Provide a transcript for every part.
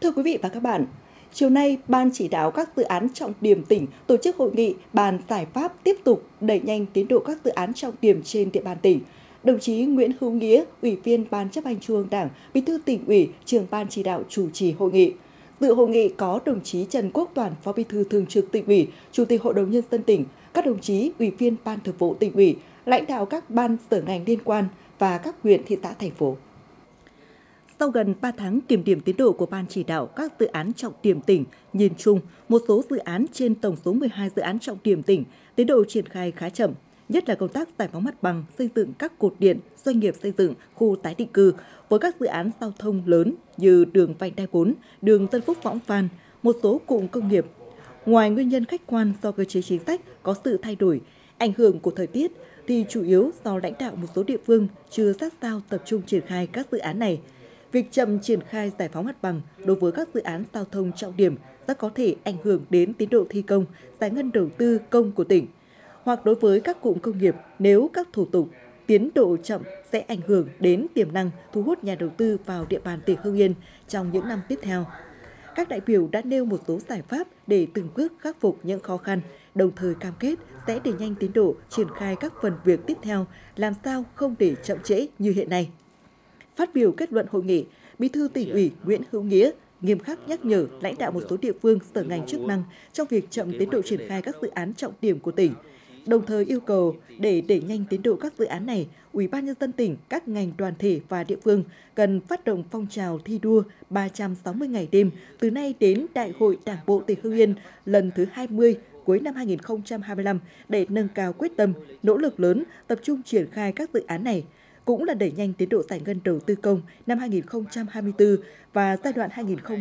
Thưa quý vị và các bạn, chiều nay, Ban chỉ đạo các dự án trọng điểm tỉnh tổ chức hội nghị bàn giải pháp tiếp tục đẩy nhanh tiến độ các dự án trọng điểm trên địa bàn tỉnh. Đồng chí Nguyễn Hữu Nghĩa, Ủy viên Ban chấp hành Trung ương Đảng, Bí thư Tỉnh ủy, Trưởng Ban chỉ đạo chủ trì hội nghị. Dự hội nghị có đồng chí Trần Quốc Toản, Phó Bí thư Thường trực Tỉnh ủy, Chủ tịch Hội đồng Nhân dân tỉnh, các đồng chí Ủy viên Ban Thường vụ Tỉnh ủy, lãnh đạo các ban sở ngành liên quan và các huyện, thị xã, thành phố. Sau gần 3 tháng kiểm điểm tiến độ của Ban chỉ đạo các dự án trọng điểm tỉnh, nhìn chung, một số dự án trên tổng số 12 dự án trọng điểm tỉnh, tiến độ triển khai khá chậm, nhất là công tác giải phóng mặt bằng, xây dựng các cột điện, doanh nghiệp xây dựng, khu tái định cư, với các dự án giao thông lớn như đường vành đai 4, đường Tân Phúc Võng Phan, một số cụm công nghiệp. Ngoài nguyên nhân khách quan do cơ chế chính sách có sự thay đổi, ảnh hưởng của thời tiết, thì chủ yếu do lãnh đạo một số địa phương chưa sát sao tập trung triển khai các dự án này. Việc chậm triển khai giải phóng mặt bằng đối với các dự án giao thông trọng điểm rất có thể ảnh hưởng đến tiến độ thi công, giải ngân đầu tư công của tỉnh. Hoặc đối với các cụm công nghiệp, nếu các thủ tục, tiến độ chậm sẽ ảnh hưởng đến tiềm năng thu hút nhà đầu tư vào địa bàn tỉnh Hưng Yên trong những năm tiếp theo. Các đại biểu đã nêu một số giải pháp để từng bước khắc phục những khó khăn, đồng thời cam kết sẽ đẩy nhanh tiến độ triển khai các phần việc tiếp theo, làm sao không để chậm trễ như hiện nay. Phát biểu kết luận hội nghị, Bí thư Tỉnh ủy Nguyễn Hữu Nghĩa nghiêm khắc nhắc nhở lãnh đạo một số địa phương, sở ngành chức năng trong việc chậm tiến độ triển khai các dự án trọng điểm của tỉnh. Đồng thời yêu cầu để đẩy nhanh tiến độ các dự án này, Ủy ban Nhân dân tỉnh, các ngành đoàn thể và địa phương cần phát động phong trào thi đua 360 ngày đêm từ nay đến Đại hội Đảng bộ tỉnh Hưng Yên lần thứ 20 cuối năm 2025 để nâng cao quyết tâm, nỗ lực lớn, tập trung triển khai các dự án này, cũng là đẩy nhanh tiến độ giải ngân đầu tư công năm 2024 và giai đoạn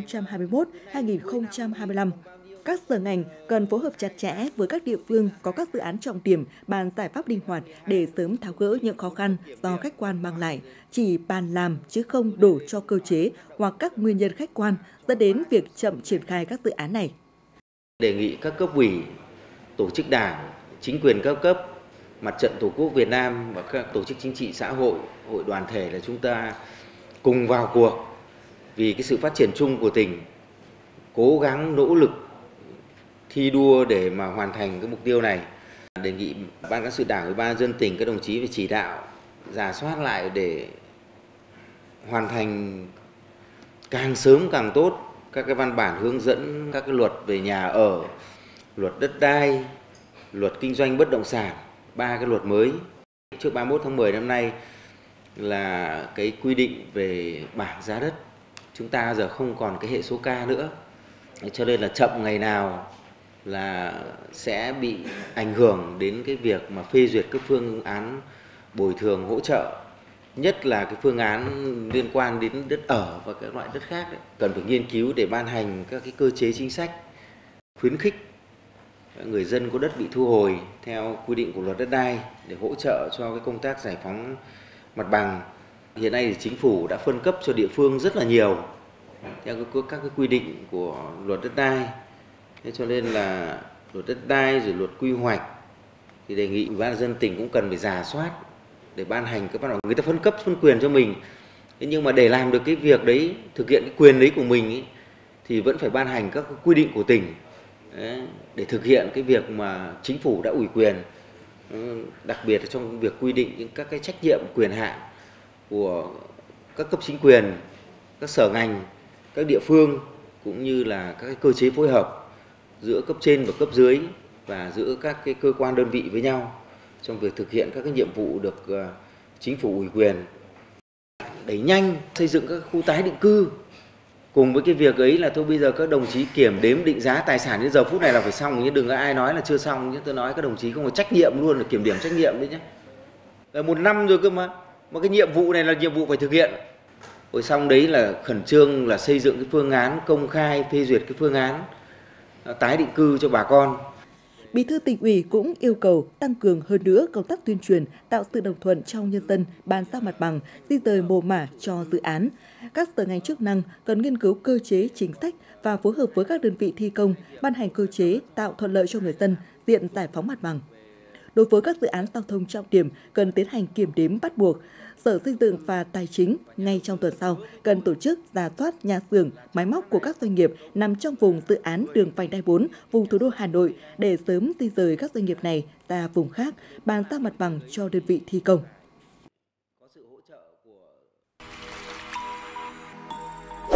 2021-2025. Các sở ngành cần phối hợp chặt chẽ với các địa phương có các dự án trọng điểm, bàn giải pháp linh hoạt để sớm tháo gỡ những khó khăn do khách quan mang lại, chỉ bàn làm chứ không đổ cho cơ chế hoặc các nguyên nhân khách quan dẫn đến việc chậm triển khai các dự án này. Đề nghị các cấp ủy, tổ chức đảng, chính quyền các cấp, Mặt trận Tổ quốc Việt Nam và các tổ chức chính trị xã hội, hội đoàn thể là chúng ta cùng vào cuộc vì cái sự phát triển chung của tỉnh, cố gắng nỗ lực thi đua để mà hoàn thành cái mục tiêu này. Đề nghị Ban cán sự Đảng, Ủy ban nhân dân tỉnh, các đồng chí phải chỉ đạo rà soát lại để hoàn thành càng sớm càng tốt các cái văn bản hướng dẫn, các cái luật về nhà ở, luật đất đai, luật kinh doanh bất động sản, 3 cái luật mới. Trước 31 tháng 10 năm nay là cái quy định về bảng giá đất. Chúng ta giờ không còn cái hệ số K nữa. Cho nên là chậm ngày nào là sẽ bị ảnh hưởng đến cái việc mà phê duyệt các phương án bồi thường hỗ trợ. Nhất là cái phương án liên quan đến đất ở và các loại đất khác. Cần phải nghiên cứu để ban hành các cái cơ chế chính sách khuyến khích người dân có đất bị thu hồi theo quy định của luật đất đai để hỗ trợ cho cái công tác giải phóng mặt bằng. Hiện nay thì chính phủ đã phân cấp cho địa phương rất là nhiều theo các cái quy định của luật đất đai. Thế cho nên là luật đất đai rồi luật quy hoạch thì đề nghị Ủy ban nhân dân tỉnh cũng cần phải rà soát để ban hành các văn bản. Người ta phân cấp phân quyền cho mình. Thế nhưng mà để làm được cái việc đấy, thực hiện cái quyền đấy của mình ấy, thì vẫn phải ban hành các quy định của tỉnh. Đấy, để thực hiện cái việc mà chính phủ đã ủy quyền, đặc biệt là trong việc quy định những các cái trách nhiệm quyền hạn của các cấp chính quyền, các sở ngành, các địa phương cũng như là các cái cơ chế phối hợp giữa cấp trên và cấp dưới và giữa các cái cơ quan đơn vị với nhau trong việc thực hiện các cái nhiệm vụ được chính phủ ủy quyền. Đẩy nhanh xây dựng các khu tái định cư. Cùng với cái việc ấy là thôi bây giờ các đồng chí kiểm đếm định giá tài sản đến giờ phút này là phải xong, chứ đừng có ai nói là chưa xong, chứ tôi nói các đồng chí không có trách nhiệm luôn, là kiểm điểm trách nhiệm đấy nhé. Là 1 năm rồi cơ mà cái nhiệm vụ này là nhiệm vụ phải thực hiện. Rồi xong đấy là khẩn trương là xây dựng cái phương án công khai, phê duyệt cái phương án tái định cư cho bà con. Bí thư Tỉnh ủy cũng yêu cầu tăng cường hơn nữa công tác tuyên truyền, tạo sự đồng thuận trong nhân dân, bàn giao mặt bằng, di dời mồ mả cho dự án. Các sở ngành chức năng cần nghiên cứu cơ chế chính sách và phối hợp với các đơn vị thi công, ban hành cơ chế tạo thuận lợi cho người dân diện giải phóng mặt bằng. Đối với các dự án giao thông trọng điểm cần tiến hành kiểm đếm bắt buộc. Sở Xây dựng và Tài chính ngay trong tuần sau cần tổ chức rà soát nhà xưởng, máy móc của các doanh nghiệp nằm trong vùng dự án đường vành đai 4, vùng thủ đô Hà Nội để sớm di rời các doanh nghiệp này ra vùng khác, bàn giao mặt bằng cho đơn vị thi công.